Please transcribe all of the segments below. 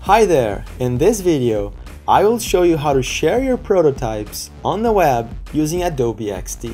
Hi there! In this video, I will show you how to share your prototypes on the web using Adobe XD.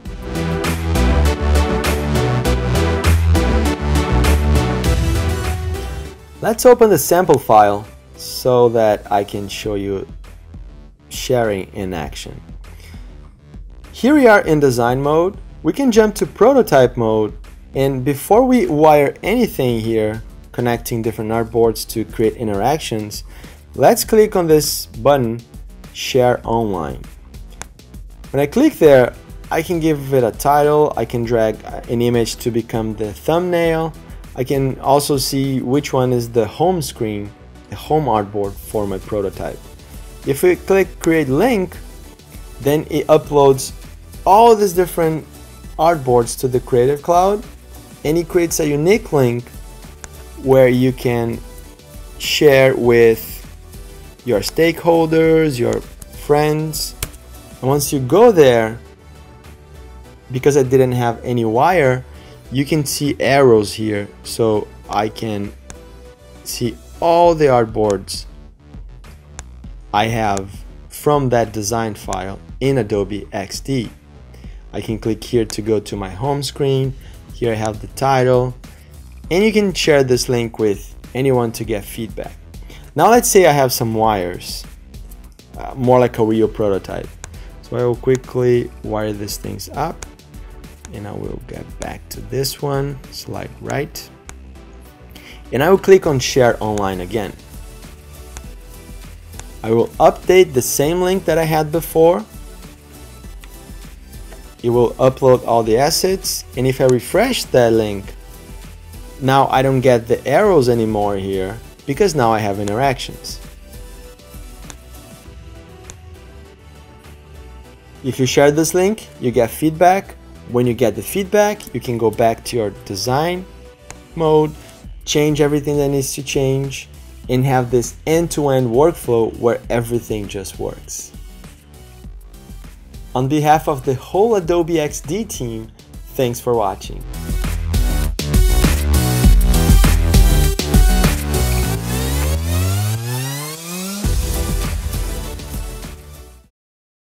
Let's open the sample file so that I can show you sharing in action. Here we are in design mode. We can jump to prototype mode, and before we wire anything here, connecting different artboards to create interactions, let's click on this button, Share Online. When I click there, I can give it a title, I can drag an image to become the thumbnail, I can also see which one is the home screen, the home artboard for my prototype. If we click Create Link, then it uploads all these different artboards to the Creative Cloud, and it creates a unique link where you can share with your stakeholders, your friends. And once you go there, because I didn't have any wire, you can see arrows here, so I can see all the artboards I have from that design file in Adobe XD. I can click here to go to my home screen. Here I have the title, and you can share this link with anyone to get feedback. Now let's say I have some wires, more like a real prototype. So I will quickly wire these things up, and I will get back to this one, slide right, and I will click on Share Online again. I will update the same link that I had before. It will upload all the assets, and if I refresh that link, now I don't get the arrows anymore here, because now I have interactions. If you share this link, you get feedback. When you get the feedback, you can go back to your design mode, change everything that needs to change, and have this end-to-end workflow where everything just works. On behalf of the whole Adobe XD team, thanks for watching.